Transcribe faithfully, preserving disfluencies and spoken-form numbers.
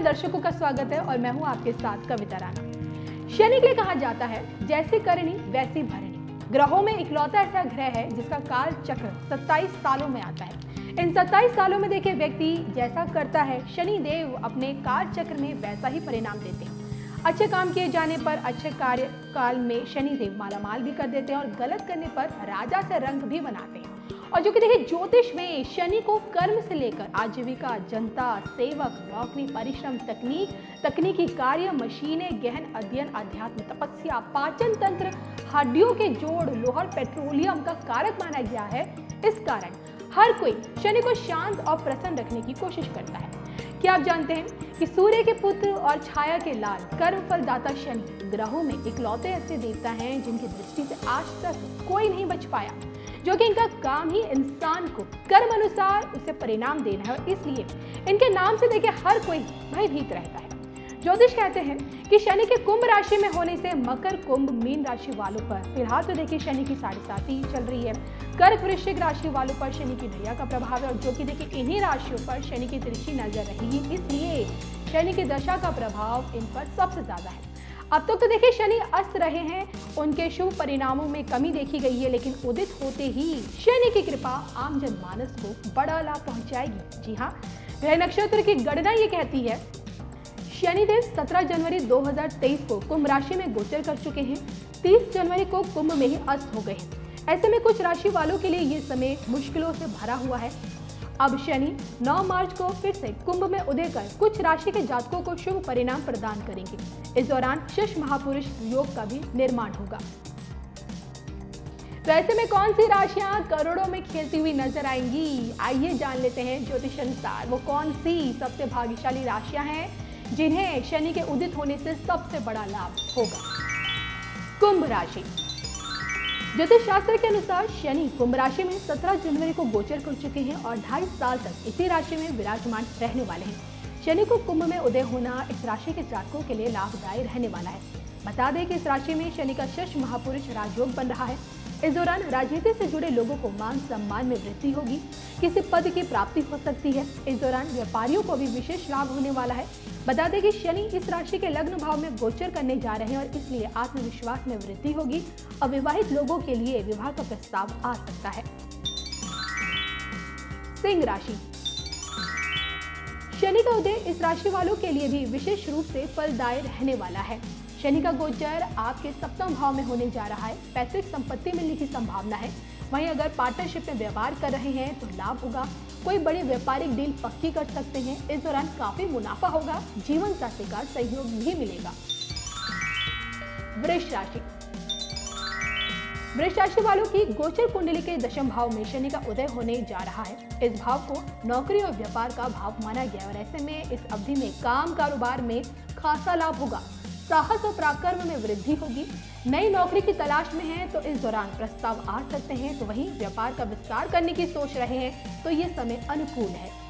दर्शकों का स्वागत है और मैं हूं आपके साथ कविता राणा। शनि के लिए कहा जाता है जैसी करनी वैसी भरनी। ग्रहों में इकलौता ऐसा ग्रह है जिसका काल चक्र सत्ताईस सालों में आता है। इन सत्ताईस सालों में देखिए व्यक्ति जैसा करता है शनि देव अपने काल चक्र में वैसा ही परिणाम देते हैं। अच्छे काम किए जाने पर अच्छे कार्य काल में शनि देव मालामाल भी कर देते हैं और गलत करने पर राजा से रंग भी बनाते हैं। और जो कि देखिए ज्योतिष में शनि को कर्म से लेकर आजीविका, जनता, सेवक, नौकरी, परिश्रम, तकनीक, तकनीकी कार्य, मशीनें, गहन अध्ययन, अध्यात्म, तपस्या, पाचन तंत्र, हड्डियों के जोड़, लोहा, पेट्रोलियम का कारक माना गया है। इस कारण हर कोई शनि को शांत और प्रसन्न रखने की कोशिश करता है। क्या आप जानते हैं कि सूर्य के पुत्र और छाया के लाल कर्म फलदाता शनि ग्रहों में इकलौते ऐसे देवता हैं जिनकी दृष्टि से आज तक कोई नहीं बच पाया, जो कि इनका काम ही इंसान को कर्म अनुसार उसे परिणाम देना है और इसलिए इनके नाम से देखिए हर कोई भयभीत रहता है। ज्योतिष कहते हैं कि शनि के कुंभ राशि में होने से मकर, कुंभ, मीन राशि वालों पर फिलहाल तो देखिए शनि की साढ़े साती चल रही है। कर्क, वृश्चिक राशि वालों पर शनि की ढैया का प्रभाव है और जो कि देखिए इन्हीं राशियों पर शनि की तिरछी नजर रहेगी, इसलिए शनि की दशा का प्रभाव इन पर सबसे ज्यादा है। अब तक तो, तो देखिए शनि अस्त रहे हैं, उनके शुभ परिणामों में कमी देखी गई है, लेकिन उदित होते ही शनि की कृपा आम जनमानस को बड़ा लाभ पहुंचाएगी। जी हाँ, ग्रह नक्षत्र की गणना ये कहती है शनिदेव सत्रह जनवरी दो हज़ार तेईस को कुंभ राशि में गोचर कर चुके हैं। तीस जनवरी को कुंभ में ही अस्त हो गए हैं। ऐसे में कुछ राशि वालों के लिए ये समय मुश्किलों से भरा हुआ है। अब शनि नौ मार्च को फिर से कुंभ में उदय कर कुछ राशि के जातकों को शुभ परिणाम प्रदान करेंगे। इस दौरान शश महापुरुष योग का भी निर्माण होगा। तो ऐसे में कौन सी राशियां करोड़ों में खेलती हुई नजर आएंगी, आइए जान लेते हैं ज्योतिष अनुसार वो कौन सी सबसे भाग्यशाली राशियां हैं जिन्हें शनि के उदित होने से सबसे बड़ा लाभ होगा। कुंभ राशि। ज्योतिष शास्त्र के अनुसार शनि कुंभ राशि में सत्रह जनवरी को गोचर कर चुके हैं और ढाई साल तक इसी राशि में विराजमान रहने वाले हैं। शनि को कुंभ में उदय होना इस राशि के जातकों के लिए लाभदायी रहने वाला है। बता दें कि इस राशि में शनि का शश महापुरुष राजयोग बन रहा है। इस दौरान राजनीति से जुड़े लोगों को मान सम्मान में वृद्धि होगी, किसी पद की प्राप्ति हो सकती है। इस दौरान व्यापारियों को भी विशेष लाभ होने वाला है। बता दें कि शनि इस राशि के लग्न भाव में गोचर करने जा रहे हैं और इसलिए आत्मविश्वास में वृद्धि होगी। अविवाहित लोगों के लिए विवाह का प्रस्ताव आ सकता है। सिंह राशि। शनि का उदय इस राशि वालों के लिए भी विशेष रूप से फलदायी रहने वाला है। शनि का गोचर आपके सप्तम भाव में होने जा रहा है। पैतृक संपत्ति मिलने की संभावना है। वहीं अगर पार्टनरशिप में व्यापार कर रहे हैं तो लाभ होगा। कोई बड़ी व्यापारिक डील पक्की कर सकते हैं। इस दौरान काफी मुनाफा होगा। जीवन साथी का सहयोग भी मिलेगा। वृष राशि। वृष राशि वालों की गोचर कुंडली के दशम भाव में शनि का उदय होने जा रहा है। इस भाव को नौकरी और व्यापार का भाव माना गया और ऐसे में इस अवधि में काम कारोबार में खासा लाभ होगा। साहस और पराक्रम में वृद्धि होगी। नई नौकरी की तलाश में हैं तो इस दौरान प्रस्ताव आ सकते हैं। तो वहीं व्यापार का विस्तार करने की सोच रहे हैं तो ये समय अनुकूल है।